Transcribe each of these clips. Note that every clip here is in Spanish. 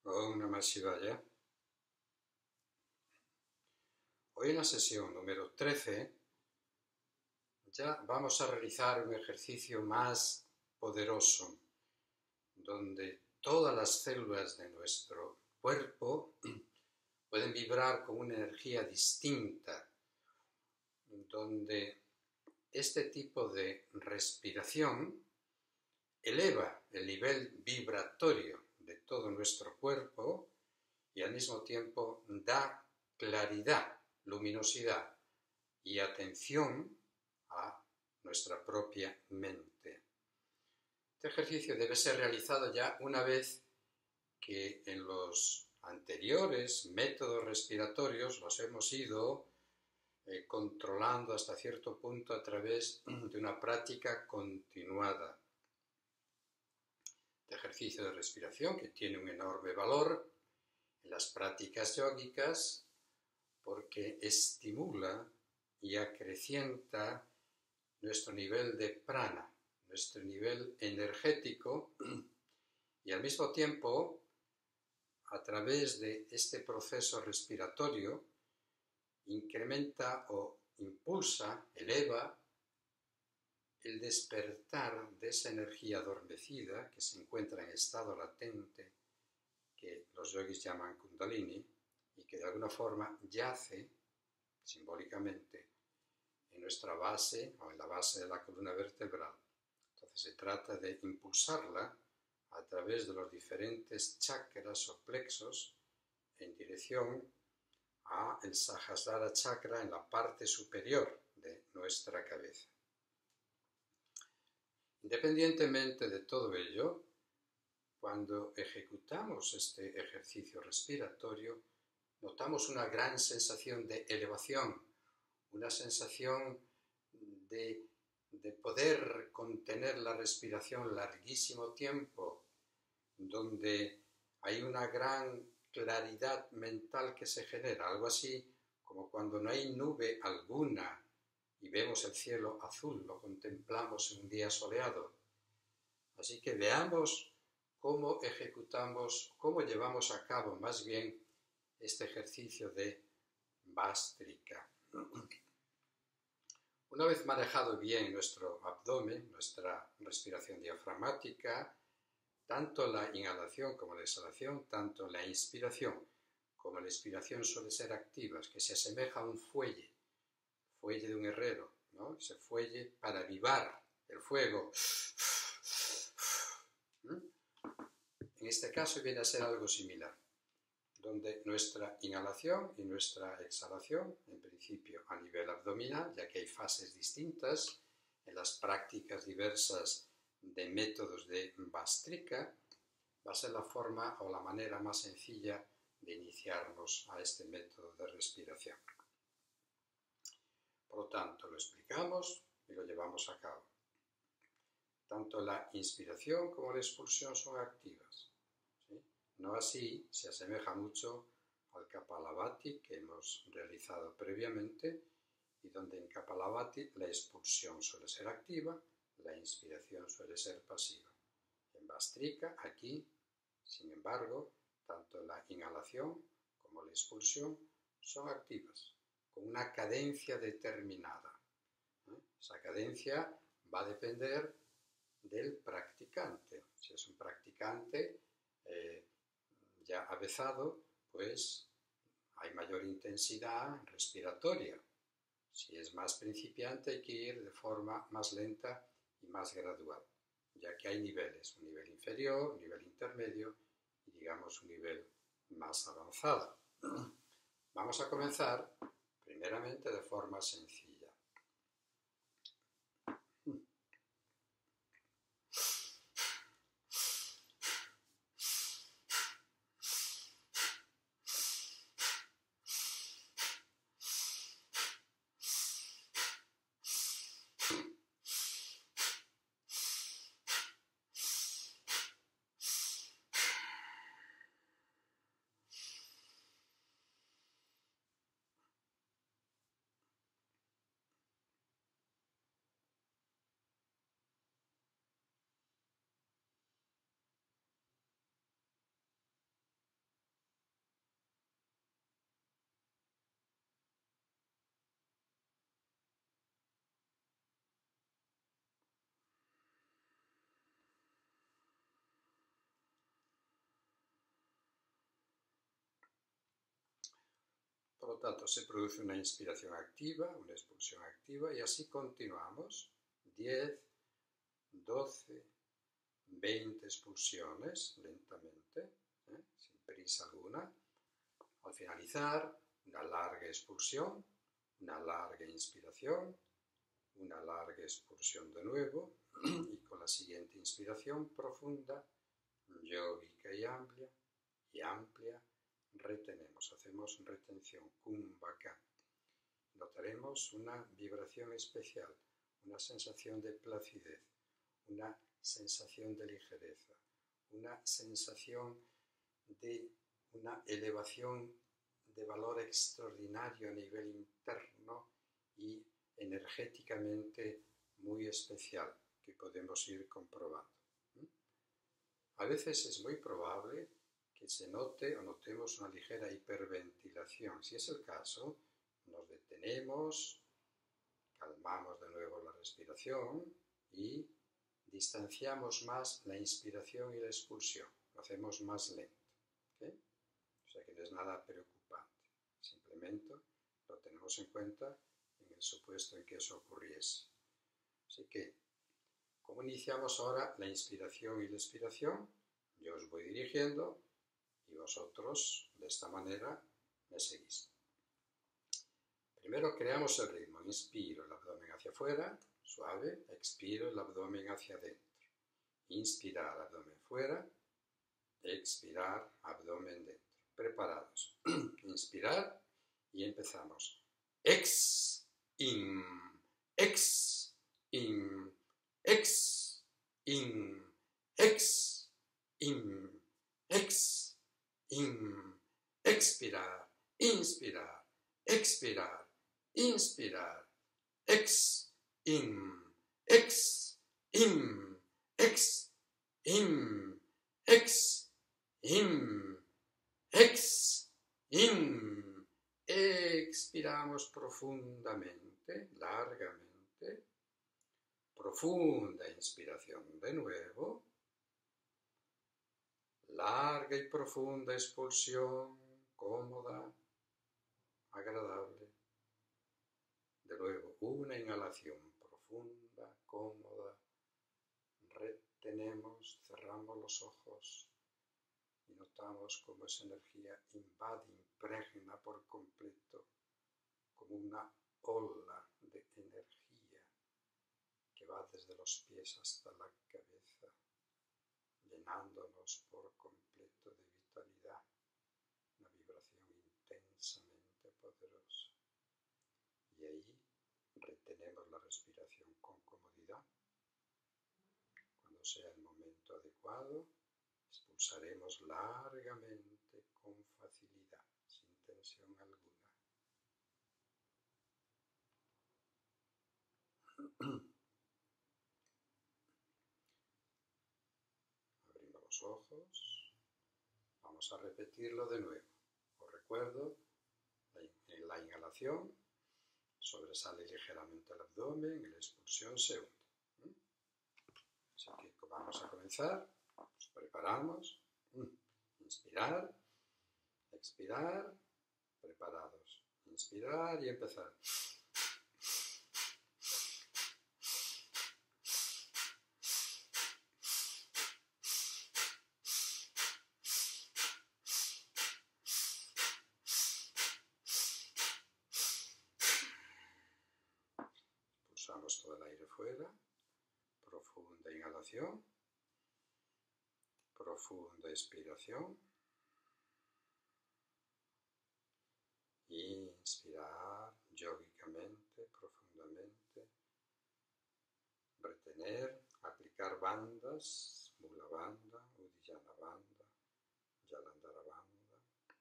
Om Namah Shivaya. Hoy en la sesión número 13 ya vamos a realizar un ejercicio más poderoso, donde todas las células de nuestro cuerpo pueden vibrar con una energía distinta, donde este tipo de respiración eleva el nivel vibratorio de todo nuestro cuerpo y al mismo tiempo da claridad, luminosidad y atención a nuestra propia mente. Este ejercicio debe ser realizado ya una vez que en los anteriores métodos respiratorios los hemos ido controlando hasta cierto punto a través de una práctica continuada. Este ejercicio de respiración, que tiene un enorme valor en las prácticas yógicas, porque estimula y acrecienta nuestro nivel de prana, nuestro nivel energético, y al mismo tiempo, a través de este proceso respiratorio, incrementa o impulsa, eleva el despertar de esa energía adormecida que se encuentra en estado latente, que los yogis llaman Kundalini, y que de alguna forma yace simbólicamente en nuestra base o en la base de la columna vertebral. Entonces se trata de impulsarla a través de los diferentes chakras o plexos en dirección a el Sahasrara chakra en la parte superior de nuestra cabeza. Independientemente de todo ello, cuando ejecutamos este ejercicio respiratorio, notamos una gran sensación de elevación, una sensación de poder contener la respiración larguísimo tiempo, donde hay una gran claridad mental que se genera, algo así como cuando no hay nube alguna y vemos el cielo azul, lo contemplamos en un día soleado. Así que veamos cómo ejecutamos, cómo llevamos a cabo más bien este ejercicio de Bhastrika. Una vez manejado bien nuestro abdomen, nuestra respiración diafragmática, tanto la inhalación como la exhalación, tanto la inspiración como la expiración suelen ser activas, que se asemeja a un fuelle de un herrero, ¿no? Ese fuelle para avivar el fuego. En este caso viene a ser algo similar, donde nuestra inhalación y nuestra exhalación, en principio a nivel abdominal, ya que hay fases distintas en las prácticas diversas de métodos de Bhastrika, va a ser la forma o la manera más sencilla de iniciarnos a este método de respiración. Por lo tanto, lo explicamos y lo llevamos a cabo. Tanto la inspiración como la expulsión son activas, ¿sí? No así se asemeja mucho al Kapalabhati que hemos realizado previamente, y donde en Kapalabhati la expulsión suele ser activa, la inspiración suele ser pasiva. En Bhastrika, aquí, sin embargo, tanto la inhalación como la expulsión son activas, con una cadencia determinada. Esa cadencia va a depender del practicante. Si es un practicante ya avezado, pues hay mayor intensidad respiratoria. Si es más principiante, hay que ir de forma más lenta y más gradual, ya que hay niveles, un nivel inferior, un nivel intermedio y, digamos, un nivel más avanzado. Vamos a comenzar primeramente de forma sencilla. Por lo tanto, se produce una inspiración activa, una expulsión activa, y así continuamos. 10, 12, 20 expulsiones lentamente, sin prisa alguna. Al finalizar, una larga expulsión, una larga inspiración, una larga expulsión de nuevo, y con la siguiente inspiración profunda, yógica y amplia, retenemos, hacemos retención, kumbhaka. Notaremos una vibración especial, una sensación de placidez, una sensación de ligereza, una sensación de una elevación de valor extraordinario a nivel interno y energéticamente muy especial que podemos ir comprobando. A veces es muy probable que se note o notemos una ligera hiperventilación. Si es el caso, nos detenemos, calmamos de nuevo la respiración y distanciamos más la inspiración y la expulsión. Lo hacemos más lento. ¿Okay? O sea que no es nada preocupante. Simplemente lo tenemos en cuenta en el supuesto en que eso ocurriese. Así que, ¿cómo iniciamos ahora la inspiración y la expiración? Yo os voy dirigiendo y vosotros, de esta manera, me seguís. Primero creamos el ritmo. Inspiro el abdomen hacia afuera, suave. Expiro el abdomen hacia adentro. Inspirar, abdomen fuera. Expirar, abdomen dentro. Preparados. Inspirar y empezamos. Ex, in, ex, in, ex, in, ex, in, ex, in, expirar, inspirar, expirar, inspirar, ex, in, ex, in, ex, in, ex, in, ex, in. Expiramos profundamente, largamente. Profunda inspiración de nuevo. Larga y profunda expulsión, cómoda, agradable. De nuevo, una inhalación profunda, cómoda. Retenemos, cerramos los ojos y notamos cómo esa energía invade, impregna por completo, como una ola de energía que va desde los pies hasta la cabeza, llenándonos por completo de vitalidad, una vibración intensamente poderosa. Y ahí retenemos la respiración con comodidad. Cuando sea el momento adecuado, expulsaremos largamente con facilidad, sin tensión alguna. Abrimos los ojos. Vamos a repetirlo de nuevo. Os recuerdo, en la inhalación sobresale ligeramente el abdomen, en la expulsión se hunde. Así que vamos a comenzar. Nos preparamos. Inspirar, expirar, preparados. Inspirar y empezar. Expulsamos todo el aire fuera. Profunda inhalación. Profunda expiración. Inspirar yógicamente, profundamente. Retener, aplicar bandas, Mula Bandha, Uddiyana Bandha, Jalandhara Bandha.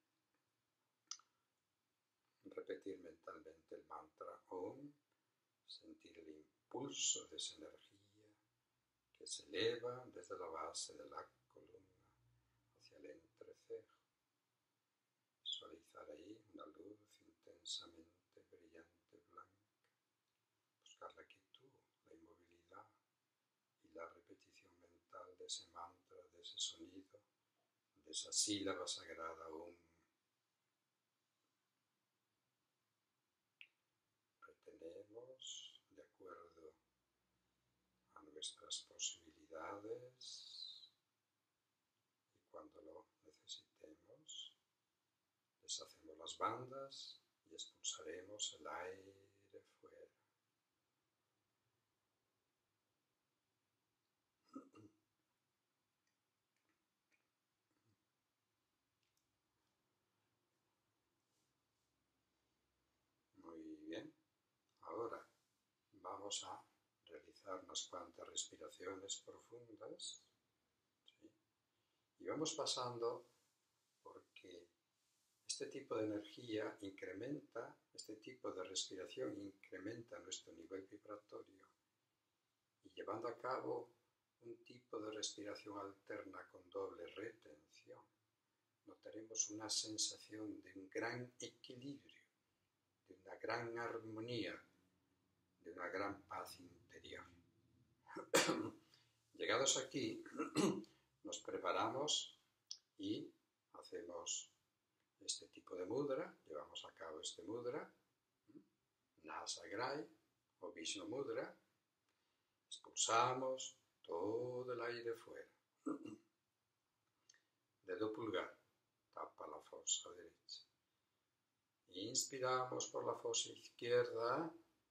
Repetir mentalmente el mantra Om, sentir el impulso de esa energía que se eleva desde la base de la columna hacia el entrecejo. Visualizar ahí una luz intensamente brillante, blanca. Buscar la quietud, la inmovilidad y la repetición mental de ese mantra, de ese sonido, de esa sílaba sagrada Om. nuestras posibilidades y cuando lo necesitemos, deshacemos las bandas y expulsaremos el aire fuera. Muy bien. Ahora vamos a realizar unas cuantas respiraciones profundas, ¿sí? Y vamos pasando porque este tipo de energía incrementa, este tipo de respiración incrementa nuestro nivel vibratorio y llevando a cabo un tipo de respiración alterna con doble retención, notaremos una sensación de un gran equilibrio, de una gran armonía, de una gran paz interior. Llegados aquí, nos preparamos y hacemos este tipo de mudra, llevamos a cabo este mudra, Nasagrai o Vishnu Mudra, expulsamos todo el aire fuera. Dedo pulgar, tapa la fosa derecha. Inspiramos por la fosa izquierda,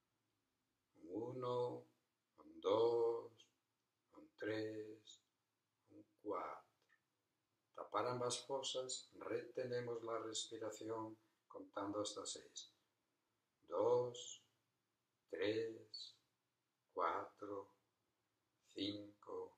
1, 2, 3, 4. Tapar ambas fosas, retenemos la respiración contando hasta 6. 2, 3, 4, 5,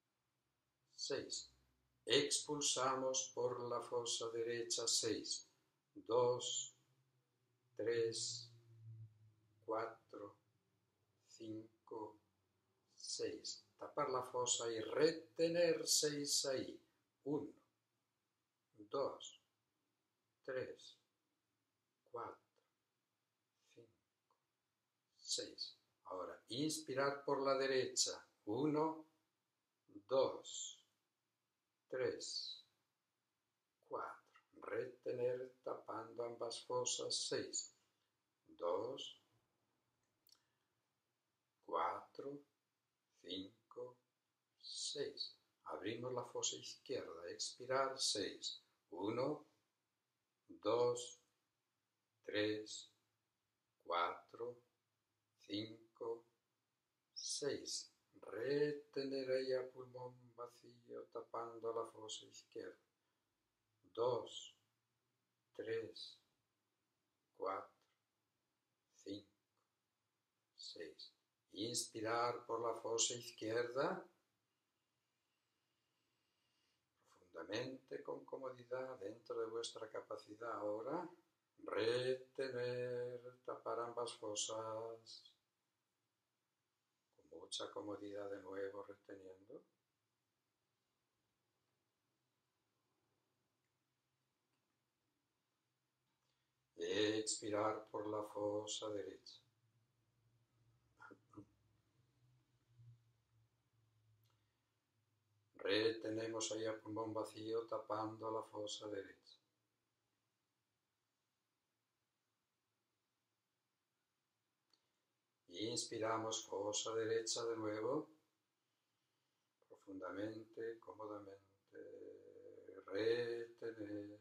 6. Expulsamos por la fosa derecha 6. 2, 3, 4, 5, 6. Tapar la fosa y retener 6 ahí. 1, 2, 3, 4, 5, 6. Ahora, inspirar por la derecha. 1, 2, 3, 4. Retener tapando ambas fosas. 6, 2, 4, 5, 6. Abrimos la fosa izquierda. Expirar. 6. 1, 2, 3, 4, 5, 6. Retener ahí a pulmón vacío tapando la fosa izquierda. 2, 3, 4, 5, 6. Inspirar por la fosa izquierda. Profundamente, con comodidad, dentro de vuestra capacidad ahora. Retener, tapar ambas fosas. Con mucha comodidad de nuevo reteniendo. Expirar por la fosa derecha. Retenemos ahí a pulmón vacío tapando la fosa derecha. Inspiramos fosa derecha de nuevo. Profundamente, cómodamente. Retener.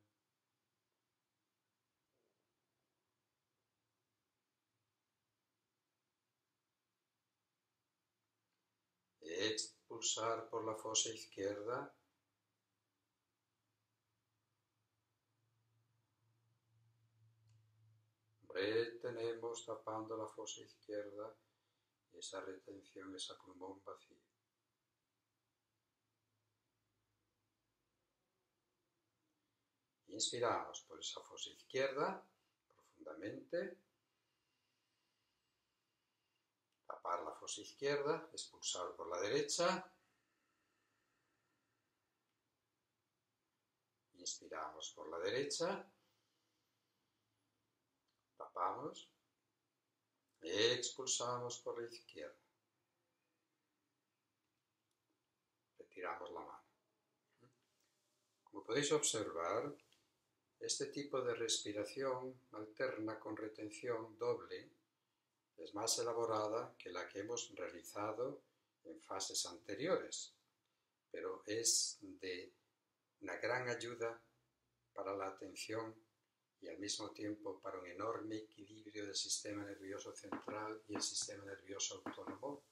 Expulsar por la fosa izquierda. Retenemos tapando la fosa izquierda y esa retención es a pulmón vacío. Inspiramos por esa fosa izquierda profundamente. Tapar la fosa izquierda, expulsar por la derecha. Inspiramos por la derecha. Tapamos. Expulsamos por la izquierda. Retiramos la mano. Como podéis observar, este tipo de respiración alterna con retención doble es más elaborada que la que hemos realizado en fases anteriores, pero es de una gran ayuda para la atención y al mismo tiempo para un enorme equilibrio del sistema nervioso central y el sistema nervioso autónomo.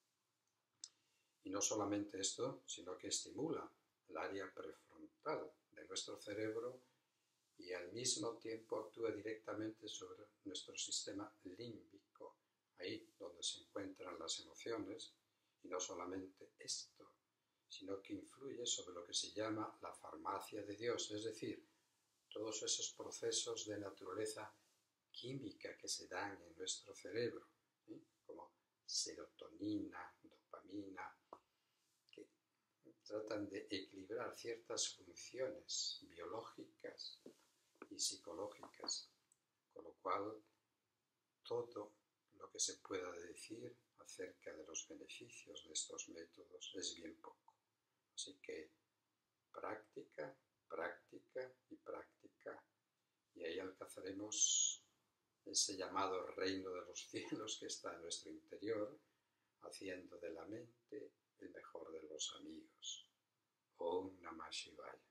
Y no solamente esto, sino que estimula el área prefrontal de nuestro cerebro y al mismo tiempo actúa directamente sobre nuestro sistema límbico, ahí donde se encuentran las emociones, y no solamente esto, sino que influye sobre lo que se llama la farmacia de Dios, es decir, todos esos procesos de naturaleza química que se dan en nuestro cerebro, como serotonina, dopamina, que tratan de equilibrar ciertas funciones biológicas y psicológicas, con lo cual todo lo que se pueda decir acerca de los beneficios de estos métodos es bien poco. Así que práctica, práctica y práctica, y ahí alcanzaremos ese llamado reino de los cielos que está en nuestro interior, haciendo de la mente el mejor de los amigos. Om Namah Shivaya.